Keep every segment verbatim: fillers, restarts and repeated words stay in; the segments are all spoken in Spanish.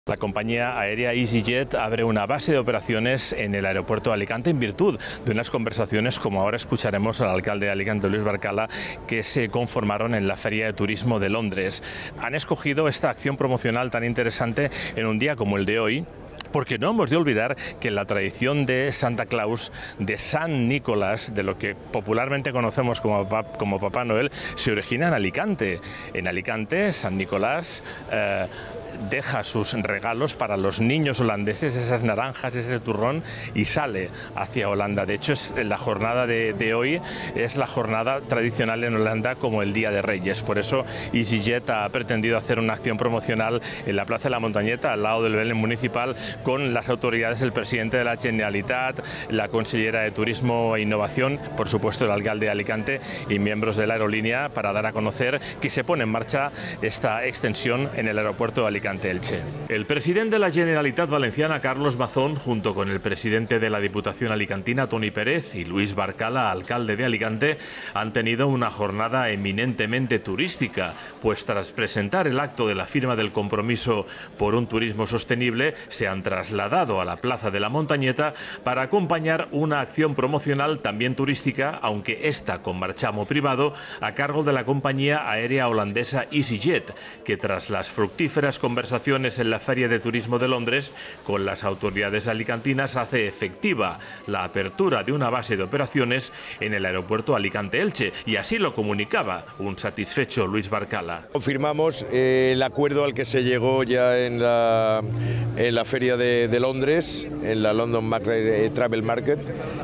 La compañía aérea EasyJet abre una base de operaciones en el aeropuerto de Alicante en virtud de unas conversaciones, como ahora escucharemos al alcalde de Alicante, Luis Barcala, que se conformaron en la Feria de Turismo de Londres. Han escogido esta acción promocional tan interesante en un día como el de hoy, porque no hemos de olvidar que la tradición de Santa Claus, de San Nicolás, de lo que popularmente conocemos como, como Papá Noel, se origina en Alicante. En Alicante, San Nicolás eh, deja sus regalos para los niños holandeses, esas naranjas, ese turrón, y sale hacia Holanda. De hecho, es la jornada de, de hoy es la jornada tradicional en Holanda como el Día de Reyes. Por eso EasyJet ha pretendido hacer una acción promocional en la Plaza de la Montañeta, al lado del Belén Municipal, con las autoridades, el presidente de la Generalitat, la consellera de Turismo e Innovación, por supuesto el alcalde de Alicante y miembros de la aerolínea, para dar a conocer que se pone en marcha esta extensión en el aeropuerto de Alicante. Elche. El presidente de la Generalitat Valenciana, Carlos Mazón, junto con el presidente de la Diputación Alicantina, Toni Pérez, y Luis Barcala, alcalde de Alicante, han tenido una jornada eminentemente turística, pues tras presentar el acto de la firma del compromiso por un turismo sostenible, se han trasladado a la Plaza de la Montañeta para acompañar una acción promocional también turística, aunque esta con marchamo privado, a cargo de la compañía aérea holandesa EasyJet, que tras las fructíferas conversaciones conversaciones en la Feria de Turismo de Londres con las autoridades alicantinas hace efectiva la apertura de una base de operaciones en el aeropuerto Alicante-Elche, y así lo comunicaba un satisfecho Luis Barcala. Confirmamos eh, el acuerdo al que se llegó ya en la, en la Feria de, de Londres, en la London Travel Market.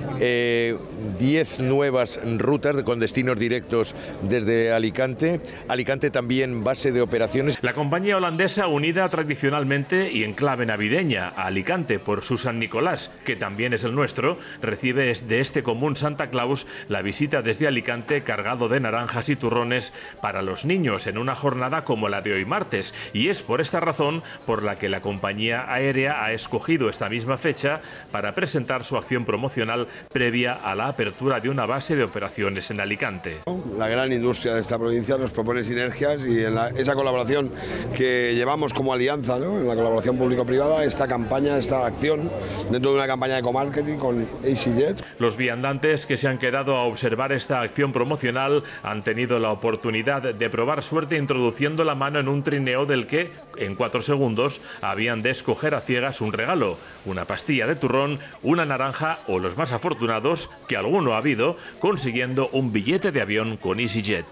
Eh, diez nuevas rutas con destinos directos desde Alicante. Alicante también base de operaciones. La compañía holandesa, unida tradicionalmente y en clave navideña a Alicante por su San Nicolás, que también es el nuestro, recibe de este común Santa Claus la visita desde Alicante cargado de naranjas y turrones para los niños en una jornada como la de hoy martes, y es por esta razón por la que la compañía aérea ha escogido esta misma fecha para presentar su acción promocional previa a la apertura de una base de operaciones en Alicante. La gran industria de esta provincia nos propone sinergias, y en la, esa colaboración que llevamos como alianza, ¿no?, en la colaboración público-privada, esta campaña, esta acción, dentro de una campaña de ecomarketing con EasyJet. Los viandantes que se han quedado a observar esta acción promocional han tenido la oportunidad de probar suerte introduciendo la mano en un trineo del que, en cuatro segundos, habían de escoger a ciegas un regalo, una pastilla de turrón, una naranja o, los más afortunados, que alguno ha habido, consiguiendo un billete de avión con EasyJet.